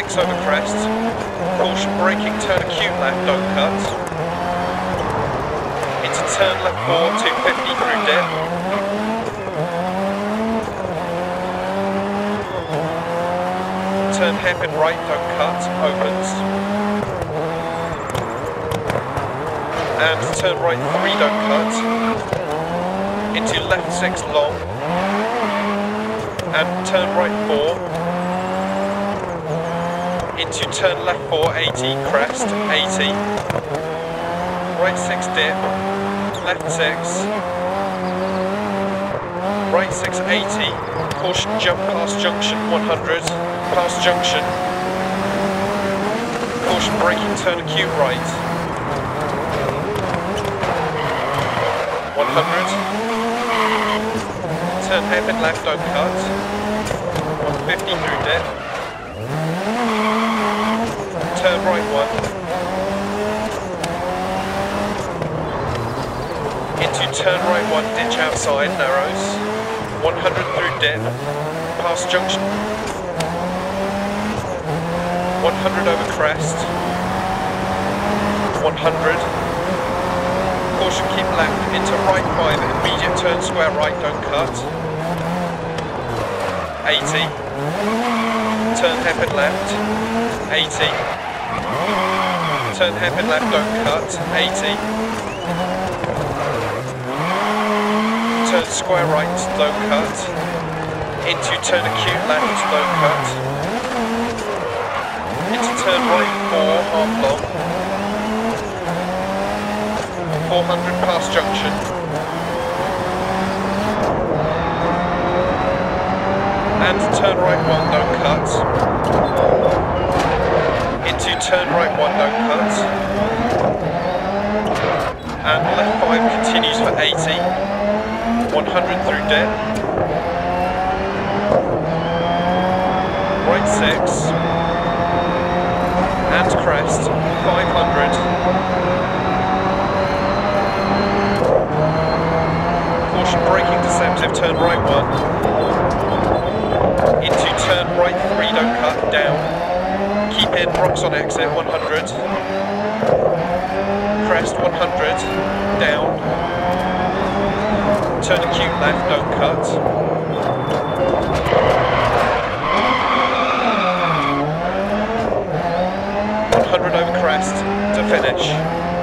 6 over crest. Caution braking, turn acute left, don't cut. Into turn left 4, 250 through dip. Turn hairpin right, don't cut, opens. And turn right 3, don't cut. Into left 6 long. And turn right 4. Into turn left 4, 80, crest, 80. Right 6 dip, left 6. Right 6, 80. Caution jump past junction 100. Past junction. Caution braking, turn acute right. 100. Turn hairpin left, don't cut. 150 through dip. Turn right 1. Into turn right 1, ditch outside, narrows. 100 through dip. Past junction. 100 over crest. 100. Caution, keep left, into right 5, immediate turn square right, don't cut. 80. Turn hairpin left, 80. Turn hairpin left, don't cut, 80. Turn square right, don't cut. Into turn acute left, don't cut. Into turn right 4, half long. 400 past junction. And turn right 1, don't cut. Into turn right 1, don't cut. And left 5 continues for 80. 100 through dip. Right 6. And crest. 500. Braking deceptive, turn right 1. Into turn right 3, don't cut, down. Keep in, rocks on exit, 100. Crest, 100, down. Turn acute left, don't cut. .100 over crest to finish.